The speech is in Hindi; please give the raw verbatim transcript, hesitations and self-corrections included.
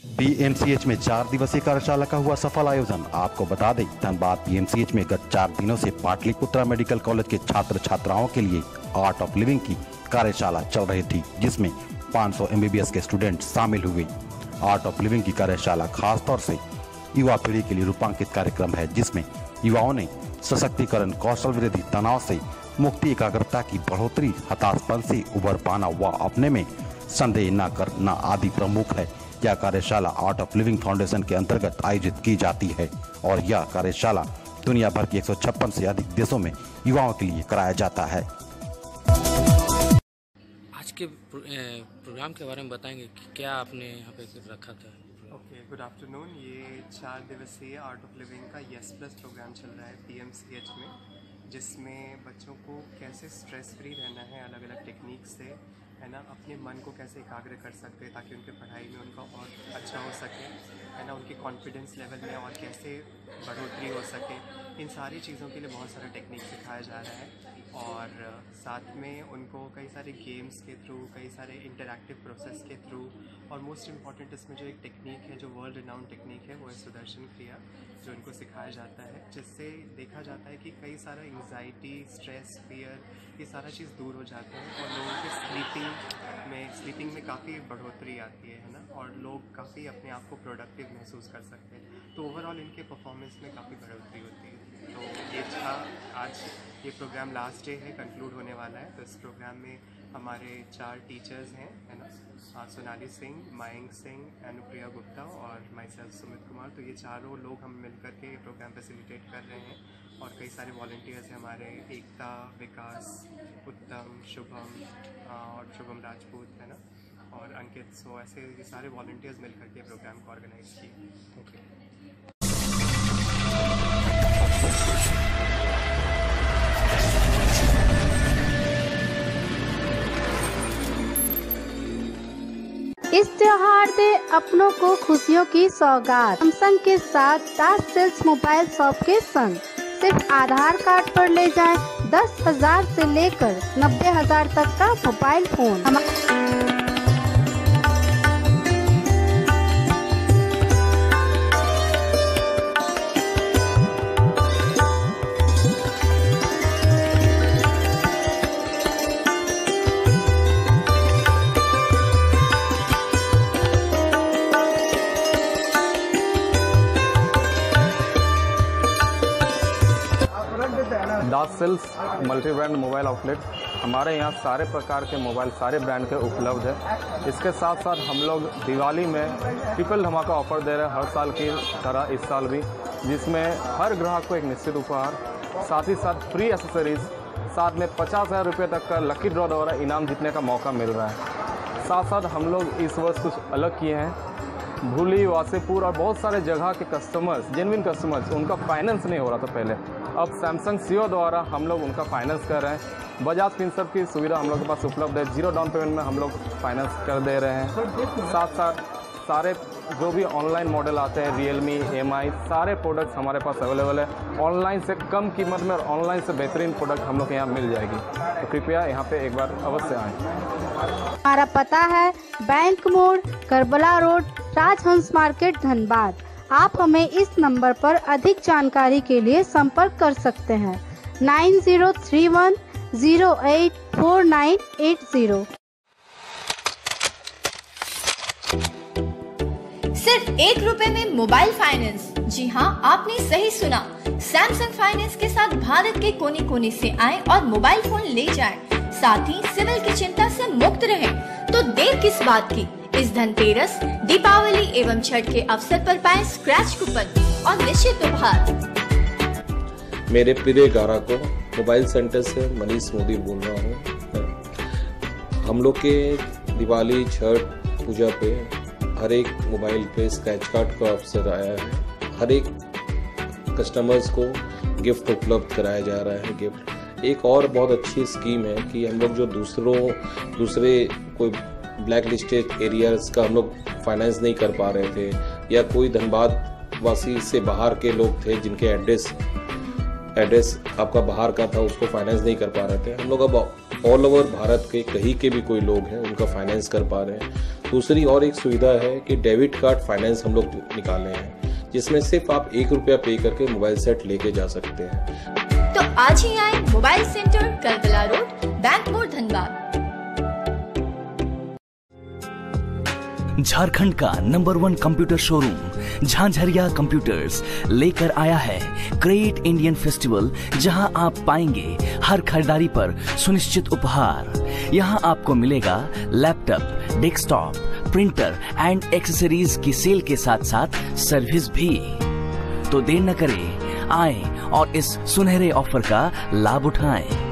पीएमसीएच में चार दिवसीय कार्यशाला का हुआ सफल आयोजन। आपको बता दें, धनबाद पीएमसीएच में गत चार दिनों से पाटलिपुत्रा मेडिकल कॉलेज के छात्र छात्राओं के लिए आर्ट ऑफ लिविंग की कार्यशाला चल रही थी, जिसमें पाँच सौ एमबीबीएस के स्टूडेंट शामिल हुए। आर्ट ऑफ लिविंग की कार्यशाला खास तौर से युवा पीढ़ी के लिए रूपांकित कार्यक्रम है, जिसमें युवाओं ने सशक्तिकरण, कौशल विरोधी तनाव से मुक्ति, एकाग्रता की बढ़ोतरी, हताशपन से उबर पाना व अपने में संदेह न करना आदि प्रमुख है। यह कार्यशाला आर्ट ऑफ लिविंग फाउंडेशन के अंतर्गत आयोजित की जाती है और यह कार्यशाला दुनिया भर के एक सौ छप्पन से अधिक देशों में युवाओं के लिए कराया जाता है। आज के प्रोग्राम के बारे में बताएंगे कि क्या आपने यहाँ पे रखा था? Okay, good afternoon. ये चार दिवसीय आर्ट ऑफ लिविंग का यस प्लस प्रोग्राम चल रहा है पीएमसीएच में, जिसमें बच्चों को कैसे स्ट्रेस फ्री रहना है, अलग अलग टेक्निक से, है ना, अपने मन को कैसे एकाग्र कर सकते हैं ताकि उनके पढ़ाई में उनका और अच्छा हो सके, है ना, उनकी कॉन्फिडेंस लेवल में और कैसे बढ़ोतरी हो सके। इन सारी चीज़ों के लिए बहुत सारा टेक्निक सिखाया जा रहा है और साथ में उनको कई सारे गेम्स के थ्रू, कई सारे इंटरैक्टिव प्रोसेस के थ्रू, और मोस्ट इम्पॉर्टेंट इसमें जो एक टेक्निक है, जो वर्ल्ड रिनाउंड टेक्निक है, वो है सुदर्शन क्रिया, जो इनको सिखाया जाता है, जिससे देखा जाता है कि कई सारा एंग्जाइटी, स्ट्रेस, फियर, ये सारा चीज़ दूर हो जाता है और लोगों के स्लीपिंग में स्लीपिंग में काफ़ी बढ़ोतरी आती है है ना, और लोग काफ़ी अपने आप को प्रोडक्टिव महसूस कर सकते हैं। तो ओवरऑल इनके परफॉर्मेंस में काफ़ी बढ़ोतरी होती है। तो ये था, आज ये प्रोग्राम लास्ट डे है, कंक्लूड होने वाला है। तो इस प्रोग्राम में हमारे चार टीचर्स हैं, है ना, सोनाली सिंह, मयंक सिंह, अनुप्रिया गुप्ता और माई सेल्फ सुमित कुमार। तो ये चारों लोग हम मिलकर के ये प्रोग्राम फैसिलिटेट कर रहे हैं और कई सारे वॉलंटियर्स हैं हमारे, एकता, विकास, उत्तम, शुभम और शुभम राजपूत, है ना, और अंकित। सो ऐसे ये सारे वॉलंटियर्स मिलकर के प्रोग्राम को ऑर्गेनाइज किए। ओके। इस त्योहार दे अपनों को खुशियों की सौगात सैमसंग के साथ दास सेल्स मोबाइल शॉप के संग। सिर्फ आधार कार्ड पर ले जाएं दस हजार से लेकर नब्बे हजार तक का mobile phone. Das sales multi brand mobile outlet, हमारे यहाँ सारे प्रकार के मोबाइल सारे ब्रांड के उपलब्ध है। इसके साथ साथ हम लोग दिवाली में ट्रिपल धमाका ऑफर दे रहे हैं, हर साल की तरह इस साल भी, जिसमें हर ग्राहक को एक निश्चित उपहार, साथ ही साथ फ्री एसेसरीज, साथ में पचास हज़ार रुपये तक का लकी ड्रॉ द्वारा इनाम जीतने का मौका मिल रहा है। साथ साथ हम लोग इस वर्ष कुछ अलग किए हैं। भूली, वासेपुर और बहुत सारे जगह के कस्टमर्स, जेन्युइन कस्टमर्स, उनका फाइनेंस नहीं हो रहा था पहले, अब सैमसंग सीओ द्वारा हम लोग उनका फाइनेंस कर रहे हैं। बजाज फिनसर्व की सुविधा हम लोग के पास उपलब्ध है, जीरो डाउन पेमेंट में हम लोग फाइनेंस कर दे रहे हैं। साथ साथ सारे जो भी ऑनलाइन मॉडल आते हैं, रियलमी, एमआई, सारे प्रोडक्ट्स हमारे पास अवेलेबल है। ऑनलाइन से कम कीमत में और ऑनलाइन से बेहतरीन प्रोडक्ट हम लोग के यहाँ मिल जाएगी, तो कृपया यहाँ पे एक बार अवश्य आएँ। हमारा पता है बैंक मोड़, करबला रोड, राजहंस मार्केट, धनबाद। आप हमें इस नंबर पर अधिक जानकारी के लिए संपर्क कर सकते हैं nine zero three one zero eight four nine eight zero. सिर्फ एक रुपए में मोबाइल फाइनेंस। जी हाँ, आपने सही सुना। सैमसंग फाइनेंस के साथ भारत के कोने कोने से आएं और मोबाइल फोन ले जाएं, साथ ही सिविल की चिंता से मुक्त रहें। तो देर किस बात की, इस धनतेरस, दीपावली एवं छठ के अवसर पर पाएं स्क्रैच कूपन और निश्चित उपहार। मेरे प्रिय ग्राहकों, मोबाइल सेंटर से मनीष मोदी बोल रहा हूँ। हम लोग के दिवाली, छठ पूजा पे हर एक मोबाइल पे स्क्रैच कार्ड का अवसर आया है। हर एक कस्टमर्स को गिफ्ट उपलब्ध कराया जा रहा है। गिफ्ट एक और बहुत अच्छी स्कीम है कि हम लोग जो दूसरों दूसरे कोई ब्लैक लिस्टेड एरियाज का हम लोग फाइनेंस नहीं कर पा रहे थे, या कोई धनबाद वासी से बाहर के लोग थे जिनके एड्रेस एड्रेस आपका बाहर का था, उसको फाइनेंस नहीं कर पा रहे थे, हम लोग अब ऑल ओवर भारत के कहीं के भी कोई लोग हैं उनका फाइनेंस कर पा रहे हैं। दूसरी और एक सुविधा है कि डेबिट कार्ड फाइनेंस हम लोग निकाले हैं, जिसमें सिर्फ आप एक रुपया पे करके मोबाइल सेट लेके जा सकते हैं। तो आज ही आए mobile centre Karbala road, bank मोड़, धनबाद। झारखंड का number one computer showroom Jhanjharia computers लेकर आया है ग्रेट इंडियन फेस्टिवल, जहां आप पाएंगे हर खरीदारी पर सुनिश्चित उपहार। यहां आपको मिलेगा laptop, desktop, printer and accessories की सेल के साथ साथ सर्विस भी। तो देर न करें, आएं और इस सुनहरे ऑफर का लाभ उठाएं।